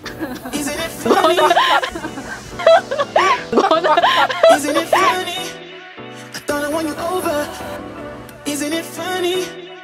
Isn't it funny? I thought I won you over. Isn't it funny?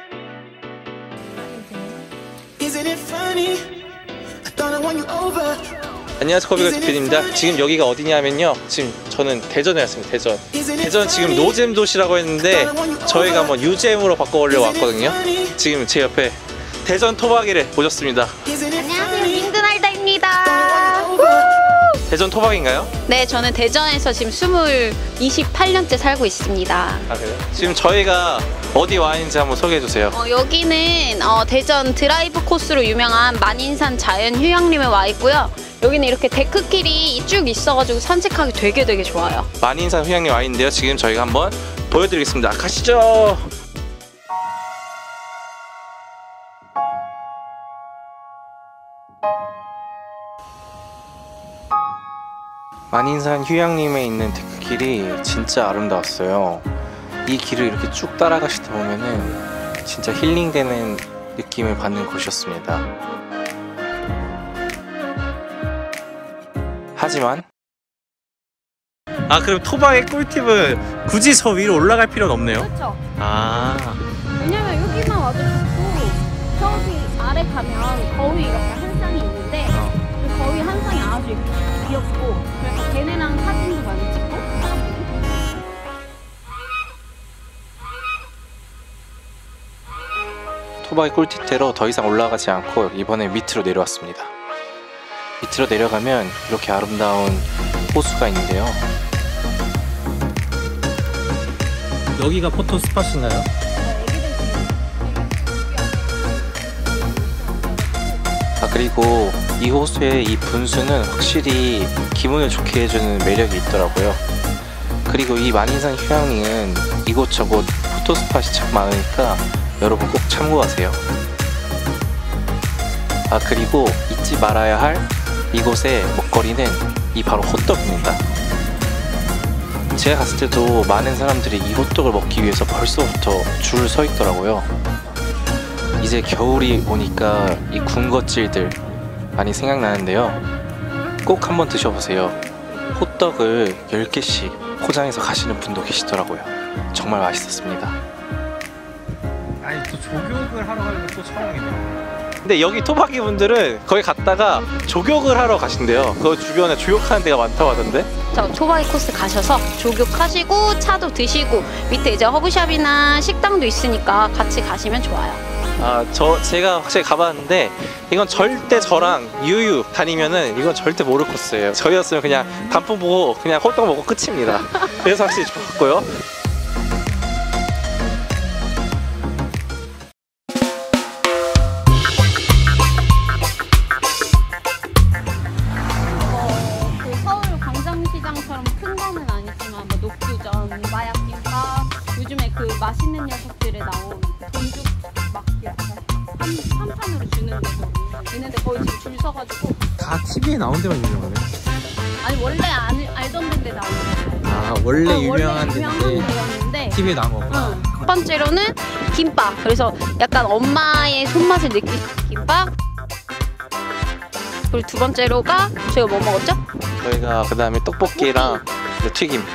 Isn't it funny? I thought I won you over. 안녕하세요, 코비걸 대표입니다. 지금 여기가 어디냐면요, 지금 저는 대전에 왔습니다. 대전 지금 노잼 도시라고 했는데 저희가 뭐 유잼으로 바꿔보려고 왔거든요. 지금 제 옆에 대전 토박이를 모셨습니다. 안녕하세요, 링드날다입니다. 대전 토박인가요? 네, 저는 대전에서 지금 28년째 살고 있습니다. 아, 그래요? 지금 저희가 어디 와 있는지 한번 소개해주세요. 여기는 대전 드라이브 코스로 유명한 만인산 자연휴양림에 와 있고요. 여기는 이렇게 데크길이 쭉 있어가지고 산책하기 되게 좋아요. 만인산 휴양림 와 있는데요. 지금 저희가 한번 보여드리겠습니다. 가시죠. 만인산 휴양림에 있는 데크길이 진짜 아름다웠어요. 이 길을 이렇게 쭉 따라가시다 보면은 진짜 힐링되는 느낌을 받는 곳이었습니다. 하지만 그럼 토박의 꿀팁은 굳이 저 위로 올라갈 필요는 없네요. 그렇죠. 왜냐면 여기만 와도 좋고 저기 아래 가면 거위 이렇게 한 쌍이 있는데 그 거위 한 쌍이 아주 귀엽고 그래서 걔네랑 사진도 많이 찍고 토박이 꿀팁대로 더 이상 올라가지 않고 이번에 밑으로 내려왔습니다. 밑으로 내려가면 이렇게 아름다운 호수가 있는데요. 여기가 포토 스팟인가요? 그리고 이 호수의 이 분수는 확실히 기분을 좋게 해주는 매력이 있더라고요. 그리고 이 만인산 휴양림은 이곳저곳 포토 스팟이 참 많으니까 여러분 꼭 참고하세요. 그리고 잊지 말아야 할 이곳의 먹거리는 바로 호떡입니다. 제가 갔을 때도 많은 사람들이 이 호떡을 먹기 위해서 벌써부터 줄을 서 있더라고요. 이제 겨울이 오니까 이 군것질들 많이 생각나는데요. 꼭 한번 드셔보세요. 호떡을 10개씩 포장해서 가시는 분도 계시더라고요. 정말 맛있었습니다. 또 조격을 하러 가려면 또 촬영이네요. 근데 여기 토박이 분들은 거기 갔다가 조격을 하러 가신대요. 그 주변에 조격하는 데가 많다고 하던데. 토박이 코스 가셔서 조격하시고 차도 드시고 밑에 이제 허브샵이나 식당도 있으니까 같이 가시면 좋아요. 제가 확실히 가봤는데 이건 절대 저랑 유유 다니면은 이건 절대 모를 코스예요. 저희였으면 그냥 단풍 보고 그냥 호떡 먹고 끝입니다. 그래서 확실히 좋았고요. 요즘에 그 맛있는 녀석들에 나온 돈죽 막 이렇게 한 판으로 주는 데도 있는데 거의 지금 줄 서가지고 다 TV에 나온 데만 유명하네. 아니 원래 알던 데인데 나온 원래 유명한 데인데 데였는데 TV에 나온 거구나. 첫 번째로는 김밥. 그래서 약간 엄마의 손맛을 느낄 김밥. 그리고 두 번째로가 저희가 뭐 먹었죠? 저희가 그 다음에 떡볶이랑 튀김.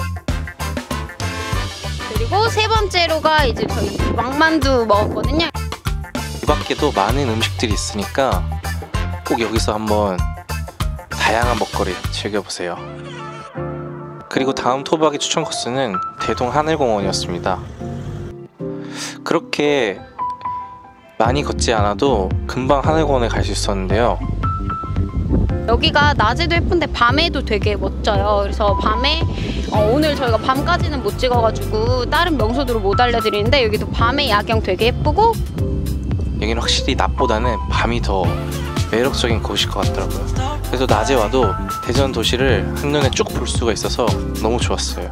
그리고 세 번째로가 이제 저희 왕만두 먹었거든요. 이 밖에도 많은 음식들이 있으니까 꼭 여기서 한번 다양한 먹거리 즐겨보세요. 그리고 다음 토박이 추천 코스는 대동 하늘공원이었습니다. 그렇게 많이 걷지 않아도 금방 하늘공원에 갈 수 있었는데요. 여기가 낮에도 예쁜데 밤에도 되게 멋져요. 그래서 밤에 오늘 저희가 밤까지는 못 찍어가지고 다른 명소들을 못 알려드리는데 여기도 밤에 야경 되게 예쁘고 여기는 확실히 낮보다는 밤이 더 매력적인 곳일 것 같더라고요. 그래서 낮에 와도 대전 도시를 한눈에 쭉 볼 수가 있어서 너무 좋았어요.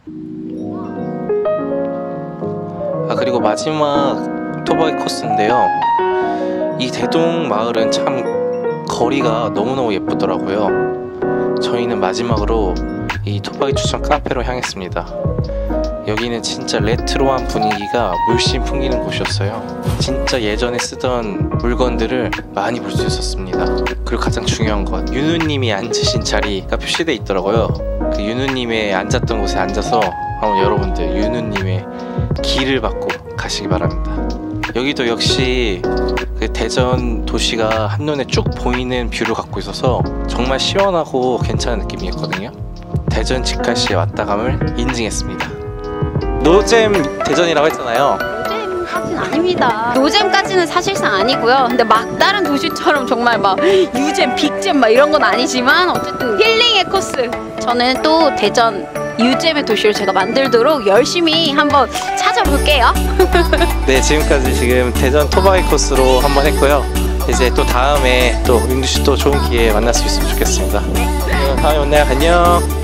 그리고 마지막 토박이 코스인데요. 이 대동 마을은 참 거리가 너무너무 예쁘더라고요. 저희는 마지막으로 이 토박이 추천 카페로 향했습니다. 여기는 진짜 레트로한 분위기가 물씬 풍기는 곳이었어요. 진짜 예전에 쓰던 물건들을 많이 볼 수 있었습니다. 그리고 가장 중요한 건 윤우님이 앉으신 자리가 표시되어 있더라고요. 그 윤우님의 앉았던 곳에 앉아서 한번 여러분들 윤우님의 길을 받고 가시기 바랍니다. 여기도 역시 그 대전 도시가 한눈에 쭉 보이는 뷰를 갖고 있어서 정말 시원하고 괜찮은 느낌이었거든요. 대전 직할시에 왔다감을 인증했습니다. 노잼 대전이라고 했잖아요. 노잼까지는 아닙니다. 노잼까지는 사실상 아니고요. 근데 막 다른 도시처럼 정말 막 유잼, 빅잼 막 이런 건 아니지만 어쨌든 힐링의 코스. 저는 또 대전 유잼의 도시를 제가 만들도록 열심히 한번 찾아볼게요. 네, 지금까지 지금 대전 토바이 코스로 한번 했고요. 이제 또 다음에 또 윤두 씨 또 좋은 기회에 만날 수 있으면 좋겠습니다. 다음에 만나요. 안녕.